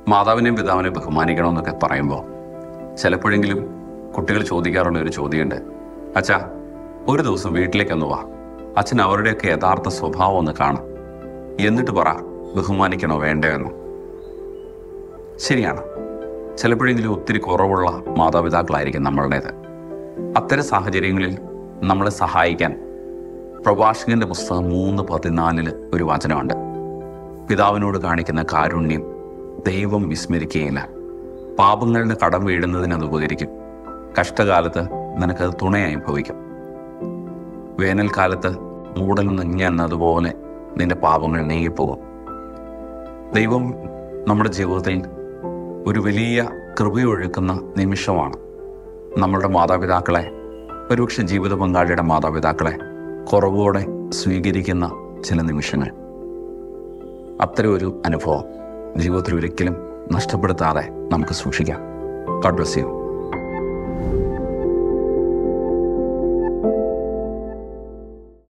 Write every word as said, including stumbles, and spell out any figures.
മാതാവിനെയും പിതാവിനെയും ബഹുമാനിക്കണമെന്നൊക്കെ പറയുമ്പോൾ ചിലപ്പോഴെങ്കിലും കുട്ടികൾ ചോദിക്കാറുള്ള ഒരു ചോദ്യമുണ്ട്. അച്ഛാ, ഒരു ദിവസം വീട്ടിലേക്കൊന്ന് വാ, അച്ഛൻ അവരുടെയൊക്കെ യഥാർത്ഥ സ്വഭാവം ഒന്ന് കാണാം, എന്നിട്ട് പറ ബഹുമാനിക്കണോ വേണ്ടോ എന്ന്. ശരിയാണ്, ചിലപ്പോഴെങ്കിലും ഒത്തിരി കുറവുള്ള മാതാപിതാക്കളായിരിക്കും നമ്മളുടേത്. അത്തരം സാഹചര്യങ്ങളിൽ നമ്മളെ സഹായിക്കാൻ പ്രഭാഷകന്റെ പുസ്തകം മൂന്ന് പതിനാലില് ഒരു വചനമുണ്ട്. പിതാവിനോട് കാണിക്കുന്ന കാരുണ്യം ദൈവം വിസ്മരിക്കുകയില്ല. പാപങ്ങളുടെ കടം വീഴുന്നതിന് അത് ഉപകരിക്കും. കഷ്ടകാലത്ത് നിനക്കത് തുണയായി ഭവിക്കും. വേനൽക്കാലത്ത് മൂടൽ നീങ്ങുന്നതുപോലെ നിന്റെ പാപങ്ങൾ നീങ്ങിപ്പോകും. ദൈവം നമ്മുടെ ജീവിതത്തിൽ ഒരു വലിയ കൃപയൊഴുക്കുന്ന നിമിഷമാണ് നമ്മളുടെ മാതാപിതാക്കളെ, ഒരുപക്ഷെ ജീവിത പങ്കാളിയുടെ മാതാപിതാക്കളെ കുറവോടെ സ്വീകരിക്കുന്ന ചില നിമിഷങ്ങൾ. അത്തരം ഒരു അനുഭവം ജീവിതത്തിൽ ഒരിക്കലും നഷ്ടപ്പെടുത്താതെ നമുക്ക് സൂക്ഷിക്കാം. God bless U.